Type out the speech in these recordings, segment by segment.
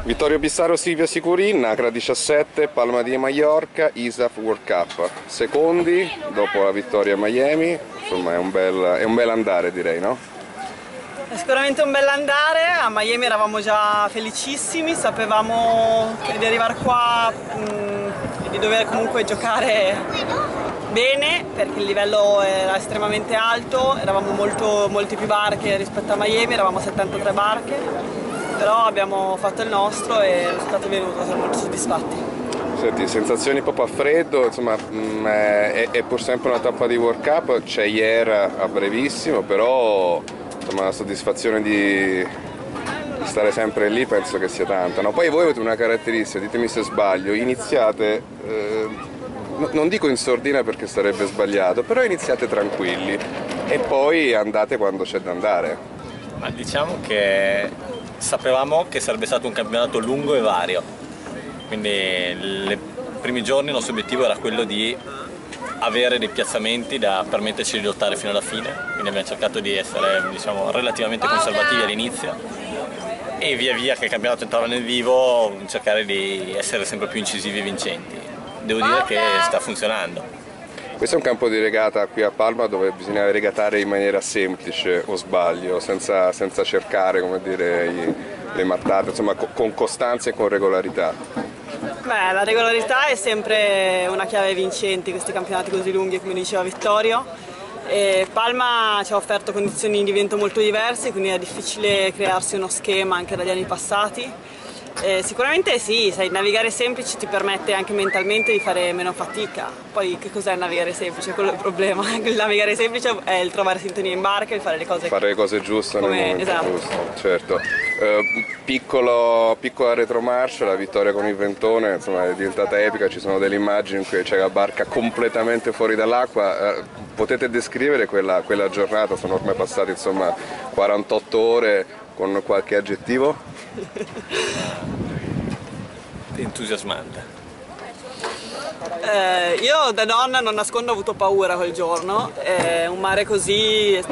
Vittorio Bissaro, Silvia Sicurin, Nacra 17, Palma di Mallorca, ISAF World Cup. Secondi, dopo la vittoria a Miami, insomma è un bel andare, direi, no? È sicuramente un bell'andare, a Miami eravamo già felicissimi, sapevamo che di arrivare qua e di dover comunque giocare bene perché il livello era estremamente alto, eravamo molte più barche rispetto a Miami, eravamo 73 barche, però abbiamo fatto il nostro e il risultato è venuto, siamo molto soddisfatti. Senti, sensazioni proprio a freddo, insomma è pur sempre una tappa di World Cup, c'è ieri a brevissimo, però insomma la soddisfazione di stare sempre lì penso che sia tanta, no? Poi voi avete una caratteristica, ditemi se sbaglio, iniziate, non dico in sordina perché sarebbe sbagliato, però iniziate tranquilli e poi andate quando c'è da andare. Ma diciamo che sapevamo che sarebbe stato un campionato lungo e vario, quindi i primi giorni il nostro obiettivo era quello di avere dei piazzamenti da permetterci di lottare fino alla fine, quindi abbiamo cercato di essere, diciamo, relativamente conservativi all'inizio e via via che il campionato entrava nel vivo cercare di essere sempre più incisivi e vincenti. Devo dire che sta funzionando. Questo è un campo di regata qui a Palma dove bisogna regatare in maniera semplice, o sbaglio, senza cercare, come dire, le mattate, insomma con costanza e con regolarità. Beh, la regolarità è sempre una chiave vincente in questi campionati così lunghi, come diceva Vittorio. E Palma ci ha offerto condizioni di vento molto diverse, quindi è difficile crearsi uno schema anche dagli anni passati. Sicuramente sì, sai, navigare semplice ti permette anche mentalmente di fare meno fatica. Poi che cos'è il navigare semplice? Quello è il problema. Il navigare semplice è il trovare sintonia in barca e il fare le cose giuste come, nel momento esatto. giusto, certo. Piccola retromarcia, la vittoria con il ventone, insomma, è diventata epica, ci sono delle immagini in cui c'è la barca completamente fuori dall'acqua. Potete descrivere quella giornata? Sono ormai passate insomma 48 ore, con qualche aggettivo? Entusiasmante. Io da donna non nascondo ho avuto paura quel giorno, un mare così,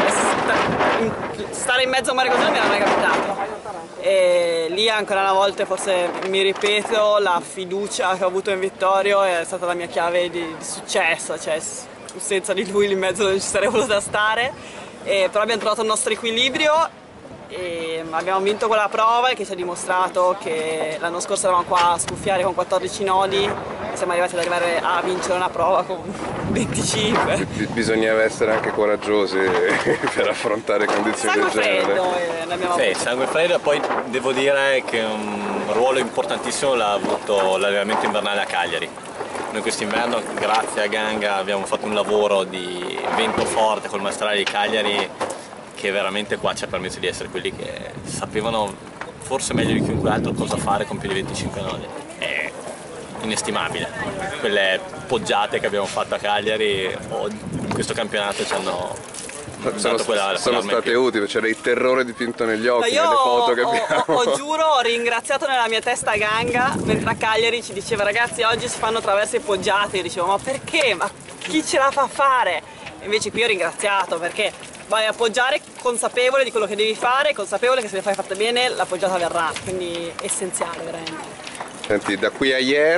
stare in mezzo a un mare così non mi era mai capitato. E lì ancora una volta forse mi ripeto, la fiducia che ho avuto in Vittorio è stata la mia chiave di successo, cioè senza di lui lì in mezzo non ci sarei voluta stare, però abbiamo trovato il nostro equilibrio. E abbiamo vinto quella prova che ci ha dimostrato che l'anno scorso eravamo qua a scuffiare con 14 nodi e siamo arrivati ad arrivare a vincere una prova con 25. Bisognava essere anche coraggiosi per affrontare condizioni del genere. Sì, sangue freddo, e poi devo dire che un ruolo importantissimo l'ha avuto l'allenamento invernale a Cagliari. Noi quest'inverno, grazie a Ganga, abbiamo fatto un lavoro di vento forte col maestrale di Cagliari che veramente qua ci ha permesso di essere quelli che sapevano forse meglio di chiunque altro cosa fare con più di 25 nodi. È inestimabile. Quelle poggiate che abbiamo fatto a Cagliari in questo campionato ci hanno dato quella sono state utili, c'era il terrore dipinto negli occhi, nelle foto che abbiamo. Giuro, ho ringraziato nella mia testa Ganga, mentre a Cagliari ci diceva ragazzi oggi si fanno traverse poggiate, io dicevo ma perché? Ma chi ce la fa fare? E invece qui ho ringraziato perché vai a appoggiare consapevole di quello che devi fare, consapevole che se le fai fatte bene la poggiata verrà, quindi essenziale veramente. Senti, da qui a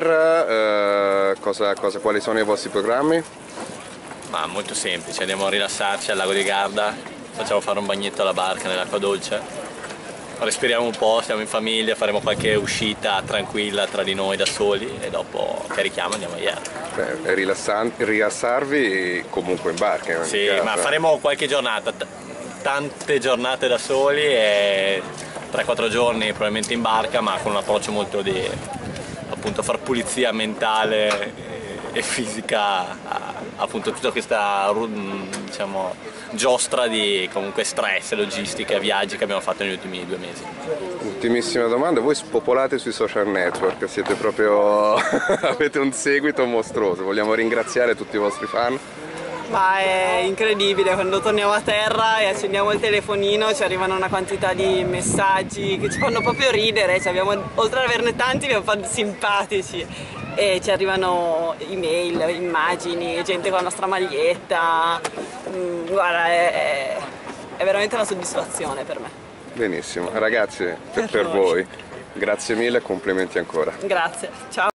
ieri quali sono i vostri programmi? Ma molto semplice, andiamo a rilassarci al lago di Garda, facciamo fare un bagnetto alla barca nell'acqua dolce, respiriamo un po', stiamo in famiglia, faremo qualche uscita tranquilla tra di noi da soli e dopo carichiamo e andiamo a ieri. Rilassarvi comunque in barca? Sì, ma faremo qualche giornata, tante giornate da soli e 3-4 giorni probabilmente in barca, ma con un approccio molto di appunto far pulizia mentale e fisica appunto tutta questa, diciamo, giostra di comunque stress, logistica, viaggi che abbiamo fatto negli ultimi 2 mesi. Ultimissima domanda, voi spopolate sui social network, siete proprio avete un seguito mostruoso, vogliamo ringraziare tutti i vostri fan. Ma è incredibile, quando torniamo a terra e accendiamo il telefonino ci arrivano una quantità di messaggi che ci fanno proprio ridere, cioè oltre ad averne tanti abbiamo fatto simpatici e ci arrivano email, immagini, gente con la nostra maglietta, guarda è veramente una soddisfazione per me. Benissimo, ragazzi, per voi. Grazie mille e complimenti ancora. Grazie, ciao.